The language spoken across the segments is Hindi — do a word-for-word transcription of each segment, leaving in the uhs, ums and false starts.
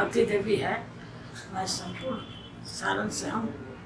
भारती देवी है। मैं संपूर्ण सारण से हूँ।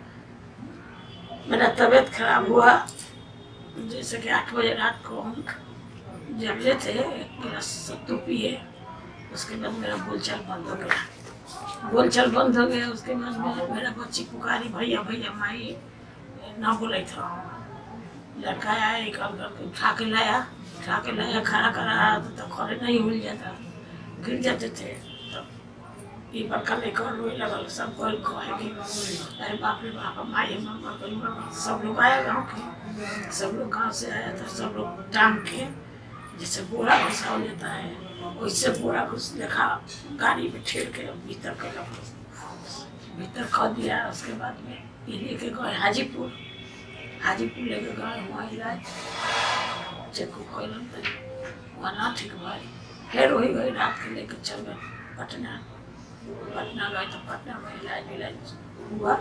मेरा तबीयत खराब हुआ, जैसे कि आठ बजे रात को हम जगले थे, एक गिलास सत्तू पिए, उसके बाद मेरा बोलचाल बंद हो गया। बोलचाल बंद हो गया उसके बाद में मेरा बच्ची पुकारी भैया भैया माई ना बोले था। लड़का आया निकल करके उठा के लाया, उठा के लाया खड़ा करा तो खड़े नहीं मिल जाता, गिर जाते थे। तब ये बड़का लेकर रोए लगल, सब कोई कहेगी अरे बाप रे बाप माई मम्मा। सब लोग आया गाँव के, सब लोग गाँव से आया था। सब लोग टांग के जैसे बोरा घुसा हो जाता है वैसे बोरा घुस देखा, गाड़ी में ठेर के भीतर के भीतर खो दिया। उसके बाद में ये लेके गए हाजीपुर, हाजीपुर लेके गए, वहाँ इलाज चेक कैलन तो वहाँ ना ठीक भाई। फिर वही वही रात के लेके चल गए पटना। पटना गए तो पटना में इलाज इलाज हुआ,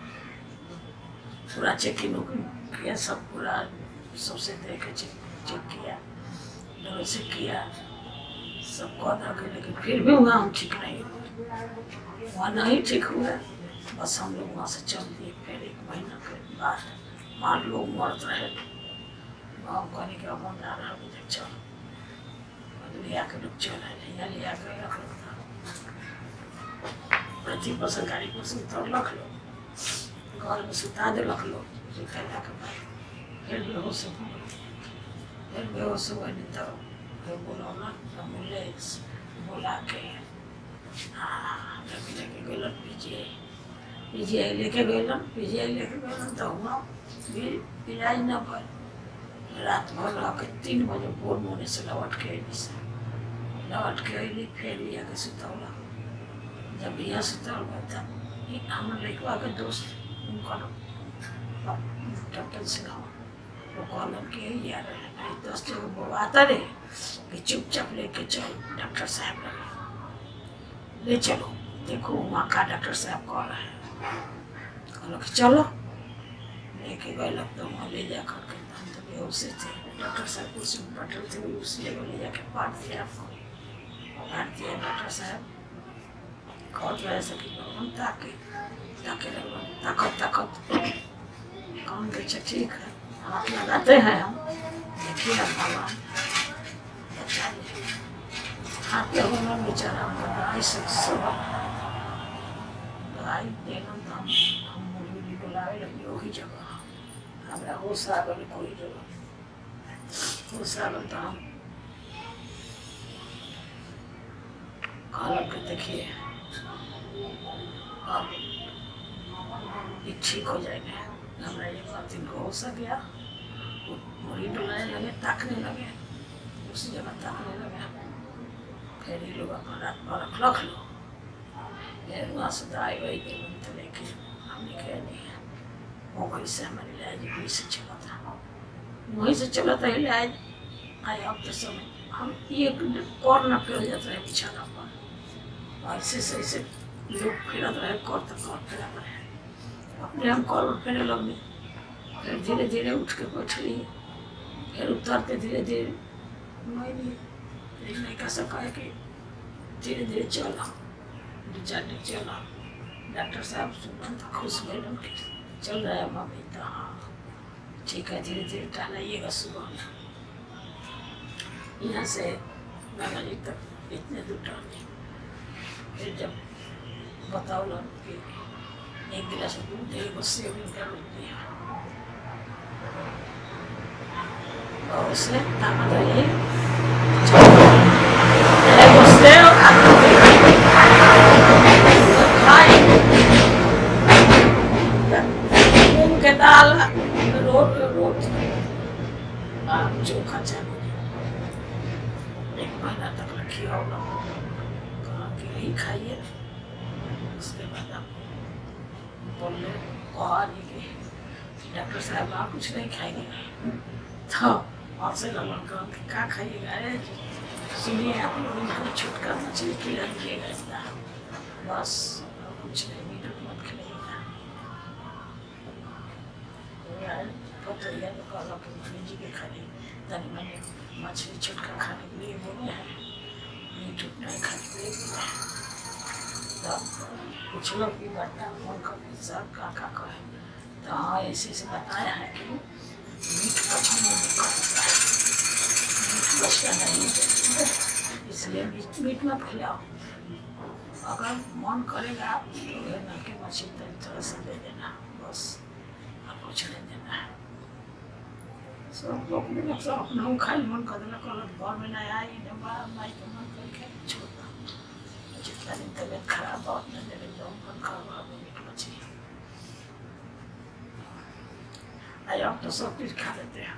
पूरा चेकिंग किया, सब पूरा सबसे देखे चेक चेक किया, डॉक्टर से किया, सब कह के, लेकिन फिर भी वहाँ हम ठीक नहीं हुए। वहाँ नहीं ठीक हुआ, बस हम लोग वहाँ से चल दिए। फिर एक महीना के बाद वहाँ लोग मरते रहे, गाँव कहने के अब हम जा रहा है चल ले आके लोग चल आए, यहाँ ले आके रख लो प्रति बस गाड़ी पर से उतर रख लो, घर में सुता दे रख लो, सुता के बाद फिर बेहोश हो गए। फिर बेहोश हो गए तब फिर बोला एम्बुलेंस बोला के हाँ लेके गए पीजीआई, पीजीआई लेके गए पीजीआई लेके गए तो हुआ भी इलाज न भर। रात भर रह के तीन बजे भोर मोने से लौट के अली से लौट के अली फिर लिया के सुतौला। जब यहाँ सुतल तब हमारे लड़का के दोस्त उनका डॉक्टर सिंह वो कहलन कि यार दस जगह बवाता रहे कि चुपचाप लेके चलो डॉक्टर साहब लगे, ले चलो देखो वहाँ का डॉक्टर साहब कह रहे हैं। कहलो कि चलो लेके गए लग तो वहाँ ले जा करके हम तो बेहोश थे। डॉक्टर साहब कुछ बटल थे उस जगह ले जाके पाट दिया, आपको पाट दिया। डॉक्टर साहब कहते रहे सकी भगवान ताके ताके लगभग ताकत ताकत कौन बच्चा ठीक है, हाथ लगाते हैं हम, देखिए भगवान बचा ले। हाथ लगना बेचारा दवाई से सब दवाई देना तो हम हम मुड़ी उड़ी बुलाए लगे वही जगह हमारा होश आ गए, कोई जगह होश आ गए तो हम कहल के देखिए अब ये ठीक हो जाएगा। हमारा ये बात दिन को हो सक गया, मुड़ी डुलाने लगे, ताकने लगे, उसी जगह ताकने लगे। फिर ये लोग अपना रात भर रख लो, फिर वहाँ से दवाई वही के तो लेके हमने कहा नहीं है वो वहीं से हमारे इलाज वहीं से चला था, वहीं से चला था इलाज। आया अब तो समय हम एक कौर न फिर जाता है बिछाना पर, ऐसे से ऐसे लोग फिरत रहे, कौर तक कौर फिरत रहे, अपने हम कौर पर फिरने लगने। फिर धीरे धीरे उठ के बैठ लिए, फिर उतरते धीरे धीरे नहीं लिए, लेकिन नहीं कह सका है कि धीरे धीरे चला, दो चार दिन चला। डॉक्टर साहब सुन तो खुश गए कि चल रहा है मम्मी, तो हाँ ठीक है धीरे धीरे टहलाइएगा सुबह में। यहाँ से बाबा जी तक इतने दूर टहले। फिर जब बताओ लोग कि एक गिलास दूध एक बस्से का दूध दिया और उससे ताकत आई बस्से मूंग के दाल रोट रोट चोखा चावल एक महीना तक रखी होगा, कहा कि यही खाइए। उसके बाद आप बोले कहा नहीं कि डॉक्टर साहब आप कुछ नहीं खाएंगे, तो और से लगन कहा कि क्या खाइएगा, सुनिए आप लोग इनको छुटका मछली खिला दीजिएगा, बस कुछ नहीं, मीट मत खिलाइएगा। पतैया तो कहला कि मम्मी जी के खाने तनी मैंने मछली छुटका खाने के लिए बोले हैं, मीट नहीं खाने के लिए बोले हैं। तब पूछलो कि बता फोन कर सर का का कहे तो हाँ ऐसे ऐसे बताया है कि मीट कभी नहीं होता है, मीट बच्चा नहीं देते, इसलिए मीट मीट मत खिलाओ। अगर मन करेगा तो नल की मछली तो थोड़ा सा दे देना बस, और कुछ नहीं देना है। सब लोग ने सब अपना खाई मन कर देना, कल घर में नहीं आई माई के मन करके छोड़ना। जितना दिन तबियत खराब बहुत नहीं दे रही मन खराब मीट मछली। अब तो सब कुछ खा लेते हैं,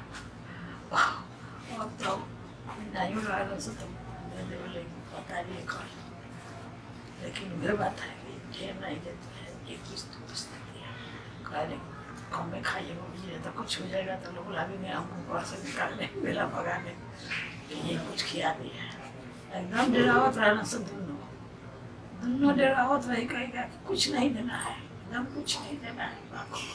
अब तो नहीं रहा से तो पता नहीं कर, लेकिन वह बात है कि ढेर नहीं देते हैं, एक कुछ तो कुछ देती है। कह कम में खाइए मुझे तो कुछ हो जाएगा तो लोग लागेंगे हमको घर से निकालने मेला भगाने, ये कुछ खिला दिया है। एकदम डरावत रहना से दोनों दोनों डरावत रही कहेगा कि कुछ नहीं देना है, एकदम कुछ नहीं देना है बाको।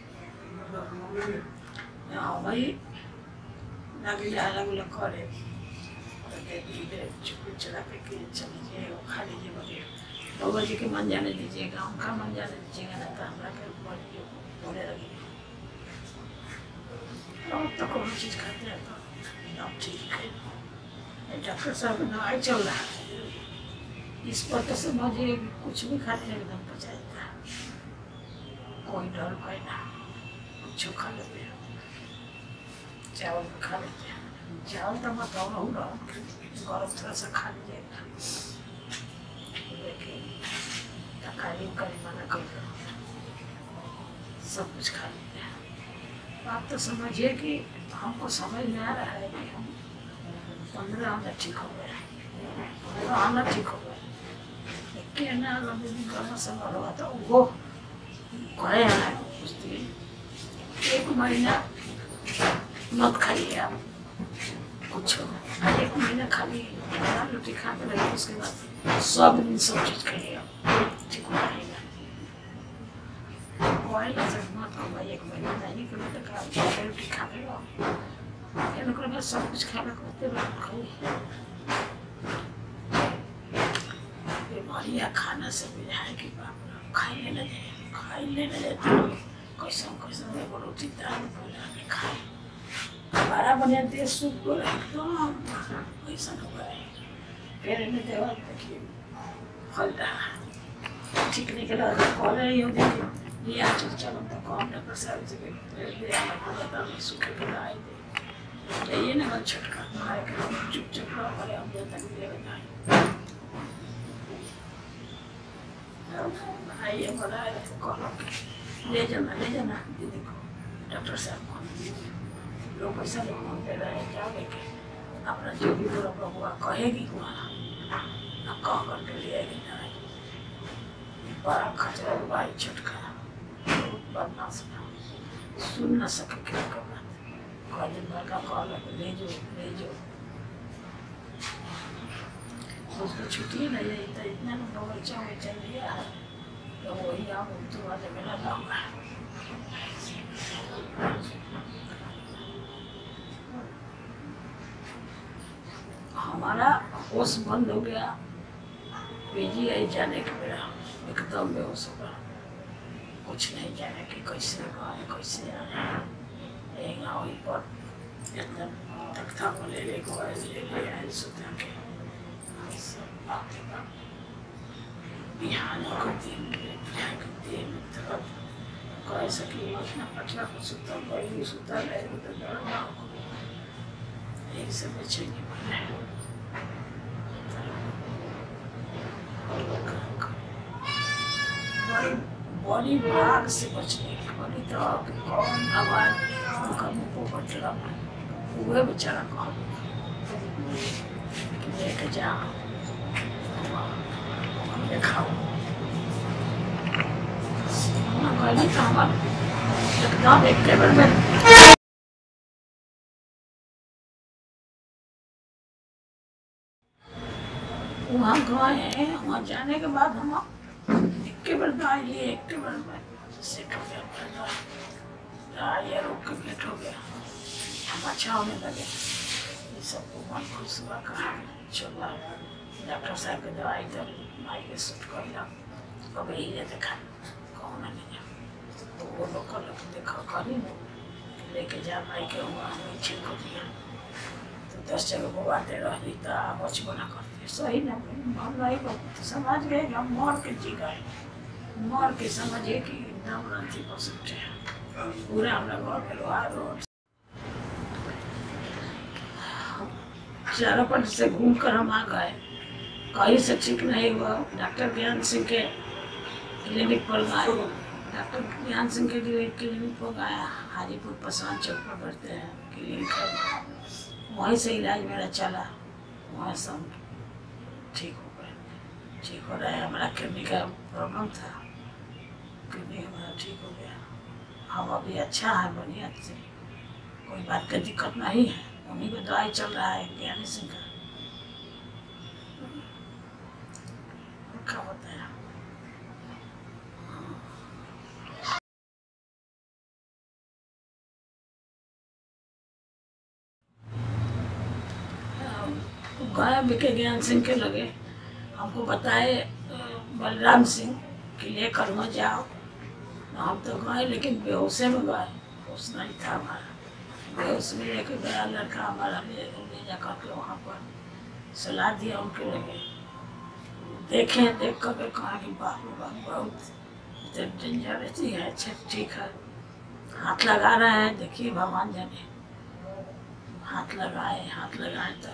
हाँ भाई लगे अलग अलग करे तो दे चुप चला के चल लीजिए और खा लीजिए वगैरह। बाबा जी के मन जाने दीजिएगा, उनका मन जाने दीजिएगा, नहीं तो हमारा के बोले लगेगा। अब तो कोई चीज़ खाते हैं तो एकदम ठीक है। डॉक्टर साहब दवाई चल रहा है, इस पर तो समझिए कि कुछ भी खाते हैं एकदम पचाएगा, कोई डर भाई ना, कुछ खा लेते हैं। चावल भी खा लेते हैं, चावल तो मत और हो रहा गरम थोड़ा सा खा लीजिएगा, लेकिन तरकारी करी मना कर सब कुछ खा लेते हैं। आप तो समझिए कि हमको समझ में आ रहा है कि हम पंद्रह आना ठीक हो गए, पंद्रह आना ठीक हो गए, लेकिन ना गर्म समय हुआ तो वो कहे है उस दिन एक महीना मत खाइए आप कुछ, एक महीना खाली रोटी खा के रहिए, उसके बाद सब दिन सब चीज खाइए आप ठीक हो जाएगा। मत खाओ एक महीना नहीं कभी तक रोटी खा के रहो, सब कुछ खा के खाइए। बीमारियाँ खाना से भी है कि बाप खाई लेना जाए, खाई लेना जाए तो कैसा कैसा एगो रोटी दाल बना के खाए, बड़ा बढ़िया देश सूप एकदम ऐसा हो गया है। फिर इन्हें देवा देखिए फल रहा ठीक नहीं कर कॉल रही हो, देखिए ये आज चलो तो कौन डॉक्टर साहब से दे आना पड़ता है, सूखे के आए दे ये ना छटका खाए के चुप चुप रहो पड़े हम तक दे रहे आइए बोला कॉल ले जाना ले जाना दीदी को डॉक्टर साहब को लोग पैसा लोग दे रहे हैं, जाओ लेके अपना जो भी पूरा हुआ कहेगी हुआ अब कह करके ले आएगी जाए। बड़ा खतरा भाई छटका बहुत बदमाश सुन न सके क्या कर बात, कह दिन भर का कॉल ले जो ले जो उसको छुट्टी नहीं है तो इतना ना बच्चा बच्चा लिया है तो वही आप तो वाले मेरा लाऊंगा। हमारा होश बंद हो गया, पीजी आई जाने के मेरा एकदम बेहोश हो गया, कुछ नहीं जाने कि कैसे आए कैसे आए वहीं पर इतना तख्ता को ले ले गए ले ले आए सुधा के बिहान को दिन बिहान के दिन दर्द कह सके इतना पटला को सुता गई सुता ले तो दर्द ना हो एक से बचेंगे मैंने बड़ी बड़ी भाग से बचने की बड़ी तो कौन आवाज उनका मुँह को बटला वह बेचारा कह लेके जाओ खाओ कहली तो हमारे एकदम एक टेबल में वहाँ गए, वहाँ जाने के बाद हम एक टेबल दवाई लिए, एक टेबल में सेट हो गया, दवाई रोक के भेंट हो गया, हम अच्छा होने लगे। ये सबको मन खुश हुआ, कहा चलो डॉक्टर साहब की दवाई तो माई के सूट कैला अब यही देखा कौन नहीं तो वो लोग लोग देखा करी लेके जा माई के हुआ हमें ठीक हो दिया तो दस जगह वो बातें रही तो बचबो ना करते सही ना हम नहीं तो समझ गए हम मर के जी गए मर के समझिए कि एकदम रंथी पसंद है पूरा हमारा घर के लोहार रोड चारों से घूम कर हम आ गए कहीं से ठीक नहीं हुआ डॉक्टर ज्ञान सिंह के क्लिनिक पर गए डॉक्टर ज्ञान सिंह के क्लिनिक पर गया हाजीपुर पसवान चौक पर बैठते हैं क्लिनिक है वहीं से इलाज मेरा चला वहाँ सब ठीक हो गए ठीक हो रहा है हमारा किडनी का प्रॉब्लम था किडनी हमारा ठीक हो गया हम अभी अच्छा है बढ़िया से कोई बात का दिक्कत नहीं है उन्हीं को दवाई चल रहा है ज्ञानी सिंह का क्या होता है गए बिके ज्ञान सिंह के लगे हमको बताए बलराम सिंह कि लेकर वहाँ जाओ हम तो गए लेकिन बेहोशे में गए होश नहीं था हमारा बेहोश में लेके गया लड़का हमारा ले ले जा करके वहाँ पर सलाह दिया उनके लगे देखे देख कर कहा कि बाप रे बाप बहुत डेंजर रहती है अच्छा ठीक है हाथ लगा रहे हैं देखिए भगवान जाने हाथ लगाए हाथ लगाए तो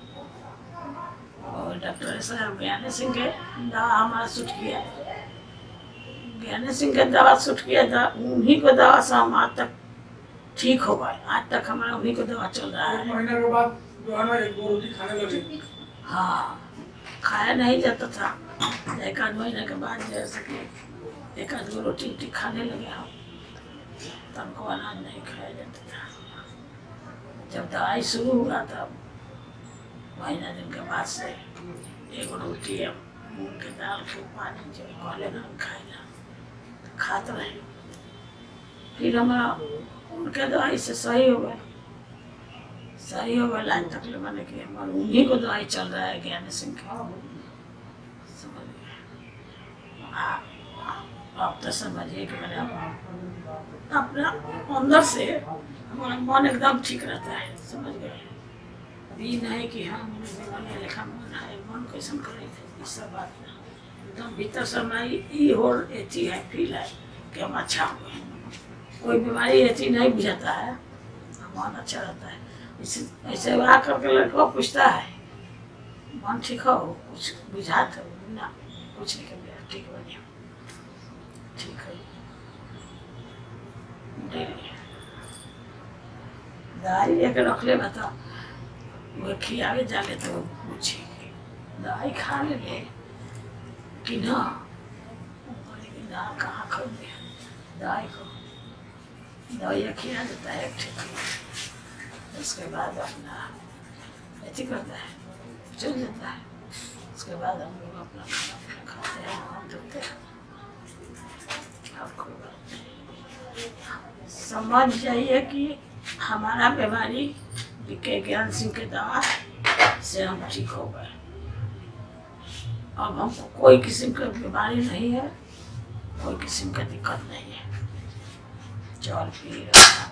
और डॉक्टर साहब ज्ञानी सिंह के दवा हमारा सूट किया ज्ञानी सिंह के दवा सूट किया था उन्हीं को दवा से हम आज तक ठीक हो गए आज तक हमारा उन्हीं को दवा चल रहा है महीने के बाद जो है ना एक दो रोटी खाने लगे हाँ खाया नहीं जाता था एक आध महीने के बाद जैसे कि एक आध गो रोटी रोटी खाने लगे हम तो हमको अनाज नहीं खाया जाता था जब दवाई शुरू हुआ तब महीना दिन के बाद से एक रोटी मूंग के दाल के पानी जो कहले ना खाएगा खाते रहे फिर हमारा उनके दवाई से सही हो गया सही हो गया लाइन तक ले मैंने कि हमारे उन्हीं को दवाई चल रहा है ज्ञानी सिंह का समझ गए अब तो समझिए कि मैंने अपना अंदर से हमारा मन एकदम ठीक रहता है समझ गए अभी नहीं कि हाँ मैंने बीमारी लिखा मन है मन कैसन करे थे इस सब बात ना एकदम भीतर से हमारी हो एथी है फील है कि हम अच्छा हो गए कोई बीमारी ऐसी नहीं बुझाता है मन अच्छा रहता है इस ऐसे आ करके लड़का पूछता है मन ठीक हो कुछ बुझात हो ना कुछ नहीं कर ठीक बनिए ठीक है डेली दवाई लेकर रख ले बता वो खियावे जाले तो पूछे दवाई खा ले ले कि ना ना कहाँ खा दवाई को दवाइयाँ खिला देता है एक ठीक उसके बाद अपना ऐसी करता है चल जाता है उसके बाद हम लोग अपना खाना पीना खाते हैं हम धोते हैं आपको समझ जाइए कि हमारा बीमारी बिके ज्ञान सिंह के दवा से हम ठीक हो गए अब हमको कोई किस्म की बीमारी नहीं है कोई किस्म का दिक्कत नहीं है चल पी रहा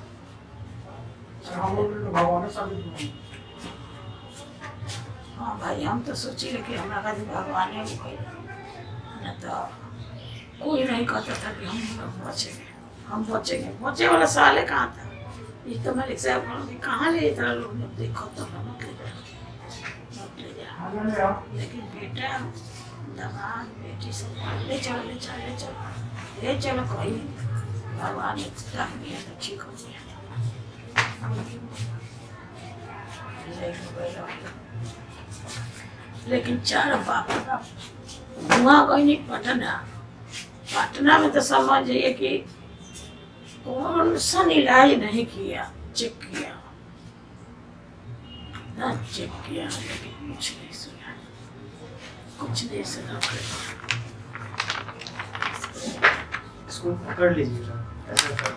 हाँ भाई हम तो सोचे कि हमारा भगवान है न तो कोई नहीं कहता था कि हम लोग बचेंगे हम बचेंगे बचे वाला साल है कहाँ था ये तो मेरे साहब कहाँ ले इतना लोग देखो तो मत ले जाओ मत ले जाओ लेकिन बेटा दामाद बेटी सब ले चलो ले चलो ले चलो ले चलो कोई भगवान ने रख दिया तो ठीक हो गया लेकिन चार बाप बाप वहाँ कोई नहीं पटना पटना में तो समझ जाइए कि कौन सा इलाज नहीं किया चेक किया ना चेक किया लेकिन कुछ नहीं सुना कुछ नहीं सुना इसको पकड़ लीजिएगा ऐसा कर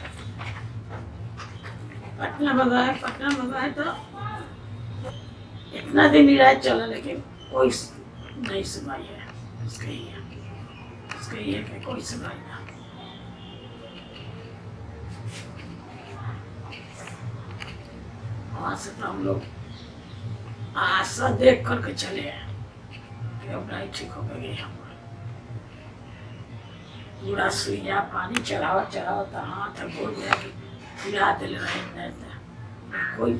पटना में गए पटना में गए तो इतना दिन इलाज चला लेकिन कोई नहीं सुनाई है उसके ही है उसके ही है कि कोई सुनाई ना। वहां से तो हम लोग आशा देख करके चले हैं कि अब नहीं ठीक हो गई हम पूरा सुइया पानी चढ़ावा चढ़ावा तो हाथ बोल गया कि खिला दिल रहे नहीं था कोई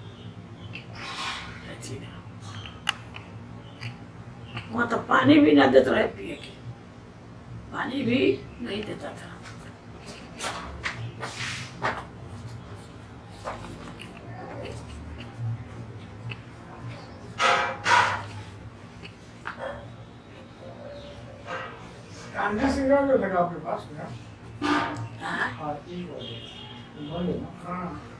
ऐसी नहीं। वहाँ तो पानी भी ना देता रहे पिए के पानी भी नहीं देता था। गांधी सिंह जो लगा आपके पास में हाँ हाँ ठीक है बोलो ना हाँ